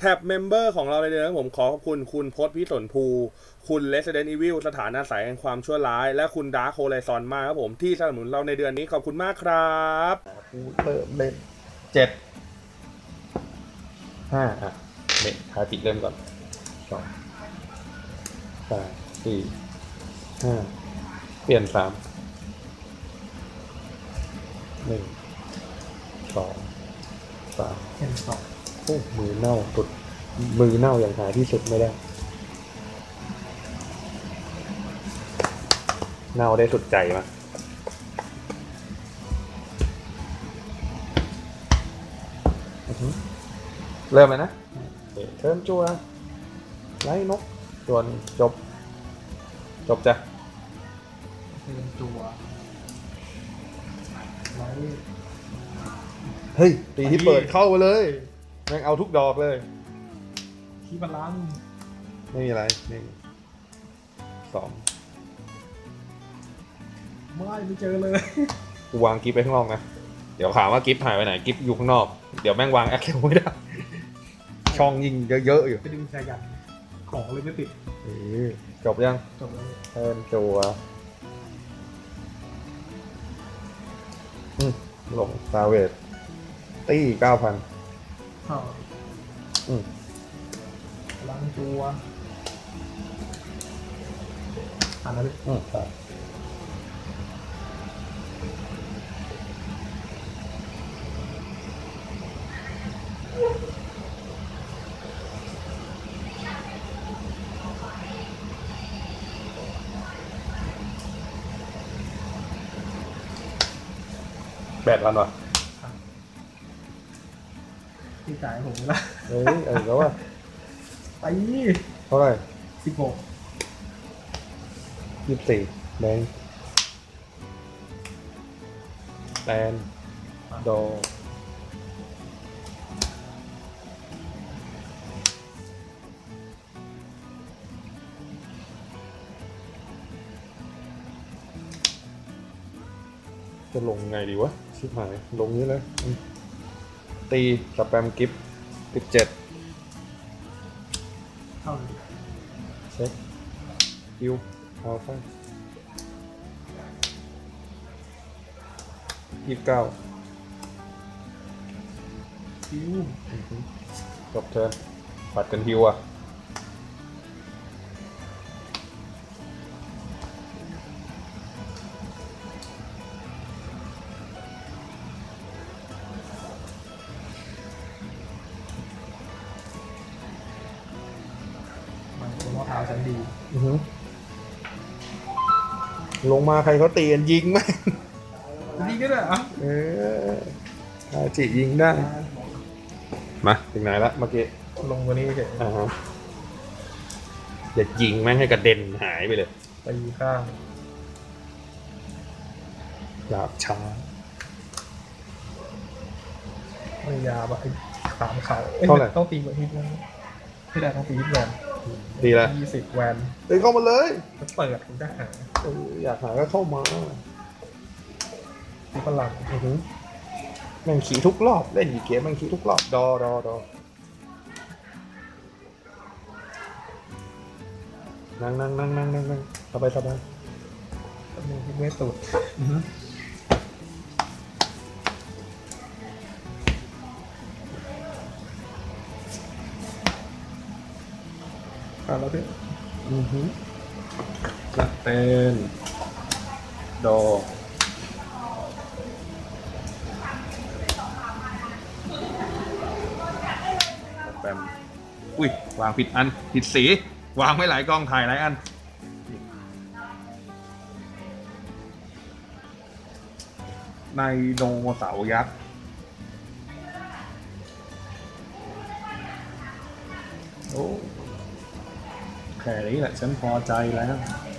ท็บเมมเบอร์ของเราเลยนะผมขอขอบคุณคุณพจน์พิสนภูคุณ Resident Evil สถานอาศัยแห่งความชั่วร้ายและคุณดาร์คโฮไลซอนมากครับผมที่สนับสนุนเราในเดือนนี้ขอบคุณมากครับเริ่มเล่น7 5อ่ะเมทาติเริ่มก่อน2 3 4 5เปลี่ยน3 1 2 3 เห็นสองโอ้มือเน่าสุดมือเน่าอย่างหาที่สุดไม่ได้เน่าได้สุดใจมากเริ่มเลยนะเทิร์นจั่วไล่นกส่วนจบจ้ะเป็นตัวไว้เฮ้ยตีที่เปิดเข้าไปเลยแม่งเอาทุกดอกเลยที่บาลานซ์ไม่มีอะไร1 2 ไม่เจอเลยกูวางกิฟต์ไปข้างนอกนะเดี๋ยวถามว่ากิฟต์หายไปไหนกิฟต์อยู่ข้างนอกเดี๋ยวแม่งวางแอคเคาท์ไม่ได้ช่องยิงเยอะๆอยู่ไปดึงชายันของเลยไม่ติดจบยังจบแล้วเทิร์นจั่วลงซาเวตตี้ 9,000 ล้างตัวอ่านนะพี่ครับแบตแล้วเนาะที่จ่ายผมละแล้วว่าไปเท่าไหร่ 16 24แดนโดจะลงไงดีวะชิบหายลงนี้เลยตีสแปมกิฟต์17 เท่าไหร่เช็คคิวเอาไป29 คิวจบเทิร์นปัดกันฮิวอ่ะมะพร้าวชั้นดีลงมาใครเขาตีกันยิงไหมยิงก็ได้อะอาจิยิงได้มาถึงไหนละเมื่อกี้ลงตัวนี้เฉยอย่ายิงแม่งให้กระเด็นหายไปเลยไปข้างหลาบช้าไม่ยาบะถามเขาเท่าไหร่ต้องตีแบบฮิตนะไม่ได้ต้องตีฮิตแวนดีละ 20 แวนตีเข้ามาเลยเปิดผมจะหาอยากหาก็เข้ามาที่พลังแม่งขี่ทุกรอบเล่นอีกเกมแม่งขี่ทุกรอบดอนั่งสบายมือที่ไม่ตุดแล้วพี่จะเป็นดอแปมอุ้ยวางผิดอันผิดสีวางไม่หลายกล้องถ่ายหลายอันในโนเสาร์ยักษ์โอ้แค่นี้แหละฉันพอใจแล้ว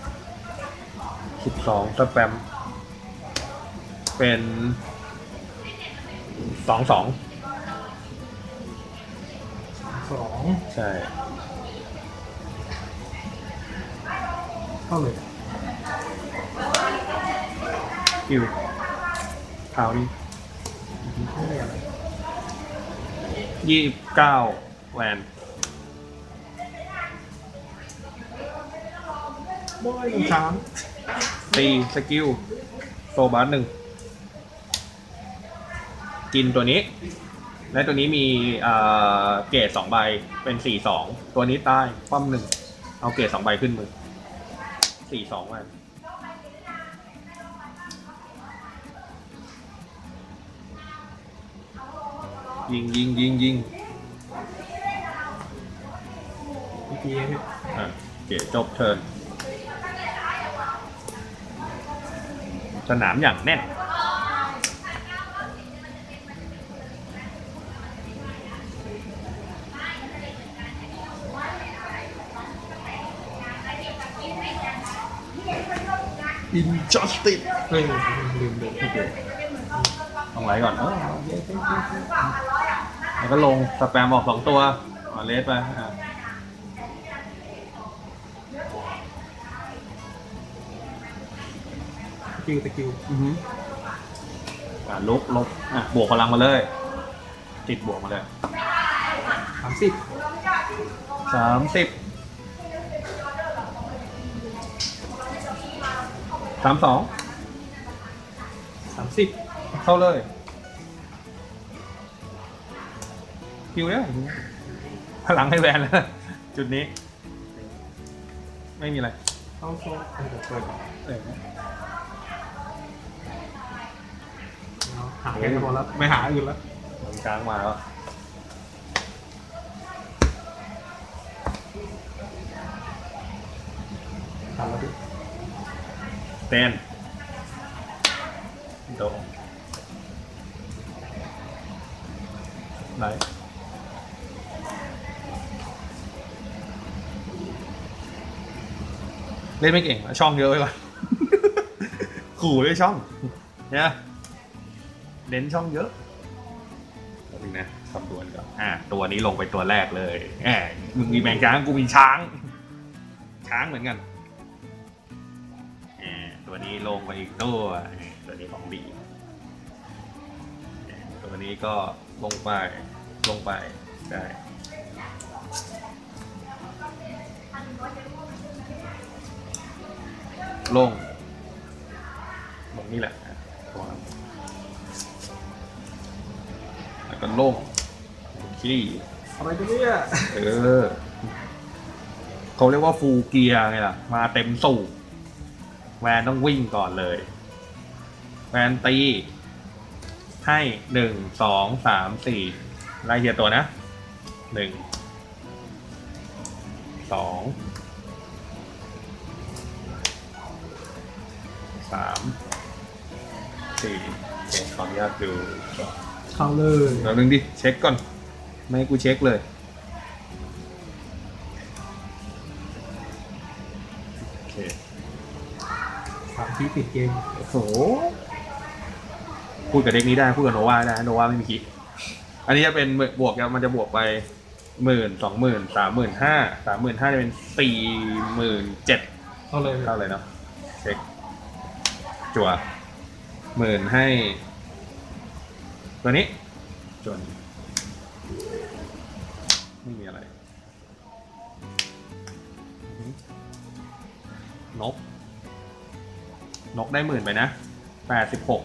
12สแปมเป็น22ใช่เท่าเลยคิวข่าวนี้29 แวนบอยหนึ่งสามตีสกิลโซบาร์1กินตัวนี้ และตัวนี้มีเกรด2 ใบเป็น4-2ตัวนี้ใต้ป้อม1เอาเกรด2 ใบขึ้นมือ4-2มายิงอีพีพี่เกรดจบเทิร์นสนามอย่างแน่นอินจัสติสเฮ้ยลืมต้องไหลก่อนแล้วก็ลงสแปมออก2 ตัวเลสไปตะคิวลุกบวกพลังมาเลยติดบวกมาเลย 30 เข้าเลยคิวเนี่ยพลังให้แวนแล้วจุดนี้ไม่มีอะไรเข้าโซ่เปิดหาแค่พอแล้วไม่หาอื่นแล้วกลางมาแล้วทำแล้วดิเต้นโดไหนเล่นไม่เก่งช่องเยอะไปก่อนขู่ด้วยช่องเนี่ยเน้นช่องเยอะแล้วนึงนะคำนวณก่อนตัวนี้ลงไปตัวแรกเลยมึงมีแมงช้างกูมีช้างเหมือนกันตัวนี้ลงไปอีกตัวนี้ของดีตัวนี้ก็ลงไปได้ลงนี่แหละแล้วก็ลงขี้อะไรกันเนี่ยเขาเรียกว่าฟูลเกียร์ไงล่ะมาเต็มสูบแวนต้องวิ่งก่อนเลยแวนตีให้1 2 3 4ไล่เทียตัวนะ1 2 3 4ขออนุญาตดูเข้าเลยแล้วนึงดิเช็คก่อนไม่ให้กูเช็คเลยโอเค 3 ทีติดเกมโอ้โหพูดกับเด็กนี้ได้พูดกับโนวาได้โนวาไม่มีคิดอันนี้จะเป็นบวกมันจะบวกไป10,000 20,000 35,000 35,000จะเป็น47,000 เข้าเลยเนาะเช็คจั่ว10,000ให้ตัวนี้จนไม่มีอะไรนกได้10,000ไปนะ86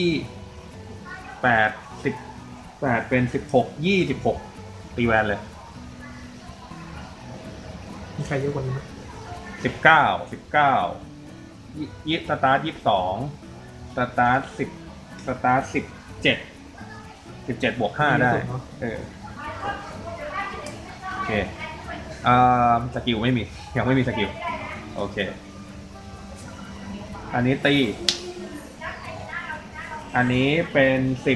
28เป็น16 26ตีแวนเลยมีใครเยอะกว่านี้ไหม 19สตาร์ท22สตาร์ท17บวก5ได้โอเคสกิลไม่มียังไม่มีสกิลโอเคอันนี้ตีอันนี้เป็น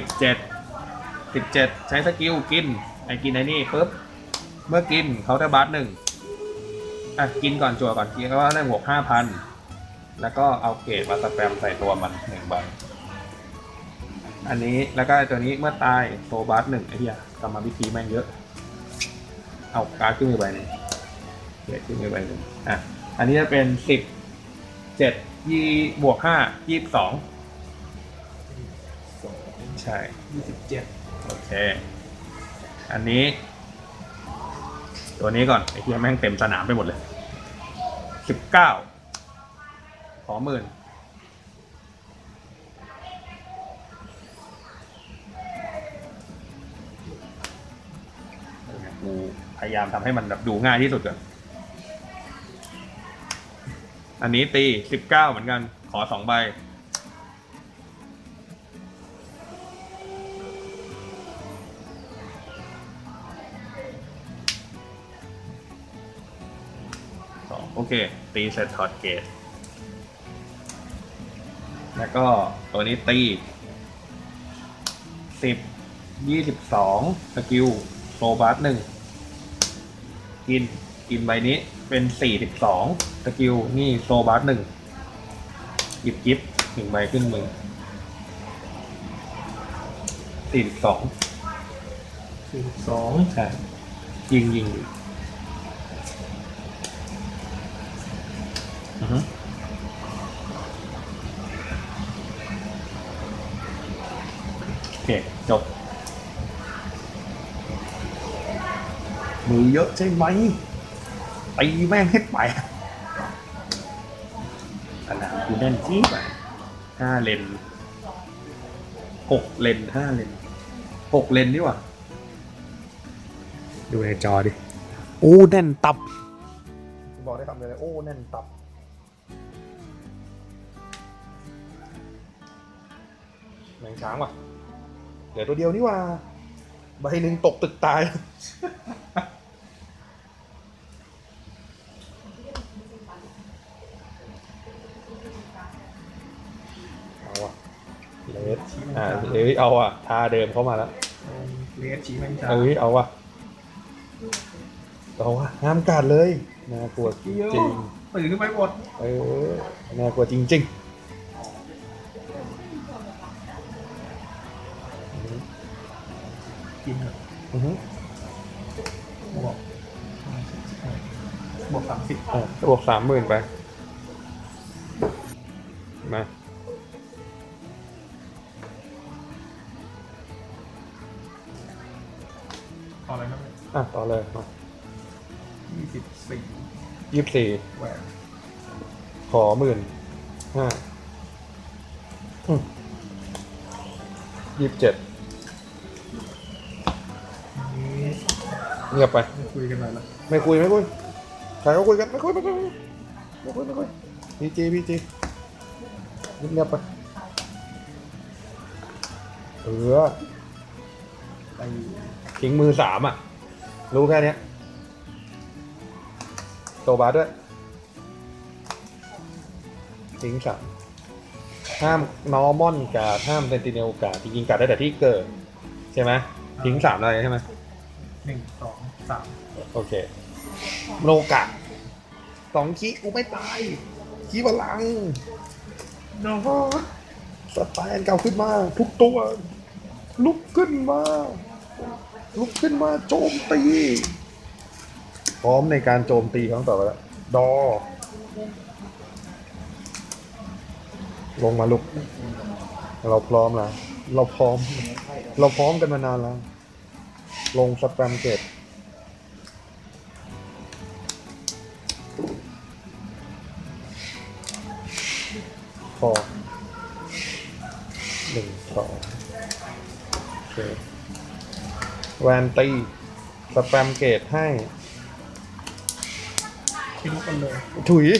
17ใช้สกิลกินไนี่ปุ๊บเมื่อกินเขาจะบัส1กินก่อนจั่วก่อนกินก็ได้บวก 5,000 แล้วก็เอาเกรดมาสแปมใส่ตัวมัน1 ใบอันนี้แล้วก็ตัวนี้เมื่อตายโซบัส1ไอ้เหี้ยกรรมวิธีแม่งเยอะเอาการ์ดขึ้นมือใบนึงเกรดขึ้นมือใบนึงอันนี้จะเป็น17บวก5 22ใช่ 27 โอเคอันนี้ตัวนี้ก่อนไอ้เหี้ยแม่งเต็มสนามไปหมดเลย19 ขอ 10,000กูพยายามทำให้มันแบบดูง่ายที่สุดก่อนอันนี้ตี19เหมือนกันขอ2 ใบโอเคตีเสร็จถอดเกตแล้วก็ตัวนี้ตี10 22สกิลโซบัส1กินใบนี้เป็น42สกิลนี่โซบัส1หยิบกิฟต์1 ใบขึ้นมือ42 42 ใช่ยิงโอเคจบมือเยอะใช่ไหมตีแม่งให้ไปขนาดกูแน่นจี๊บอ่ะ5 เลน6 เลน5 เลน6 เลนนี่หว่าดูในจอดิโอ้แน่นตับบอกได้คำเดียวเลยโอ้แน่นตับแมงช้างว่ะเหลือตัวเดียวนี่ว่าใบหนึ่งตกตึกตายเอาอ่ะเลสเอาอ่ะทาเดิมเข้ามาแล้วเลสชี้แม่งจ้าเอาอ่ะห้ามกัดเลยน่ากลัวจริงตื่นขึ้นไปหมดน่ากลัวจริงกินเหรอบวก30 บวก30,000ไปมาต่ออะไรนะต่อเลยมา24 แหวนขอ 15,000 27เงียบไปไม่คุยกันหน่อยละไม่คุยใครเขาคุยกันไม่คุยพีจีเงียบไปทิ้งมือ3อ่ะรู้แค่นี้โตบาด้วยทิ้ง3ห้ามนอร์มอนกับห้ามเซนติเนลกับจริงๆกัดได้แต่ที่เกิดใช่ไหมทิ้ง3อะไรใช่ไหม 1 2 3 โอเคโลกะ2คีกูไม่ตายคีพลังสแตนเก่าขึ้นมาทุกตัวลุกขึ้นมาโจมตีพร้อมในการโจมตีครั้งต่อไปแล้วดอลงมาลุกเราพร้อมแล้วเราพร้อมกันมานานแล้วลงสแปมเกตพอ1 2โอเคแวนตีสแปมเกตให้คิดกันเลยถุย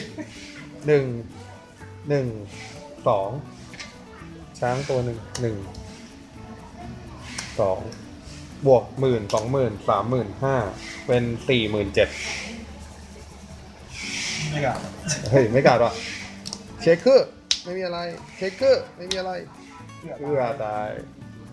1 2ช้างตัว1 2บวก10,000 20,000 35,000เป็น47,000 ไม่กัดไม่กัดว่ะเช็คเกอร์ไม่มีอะไรเพื่อตาย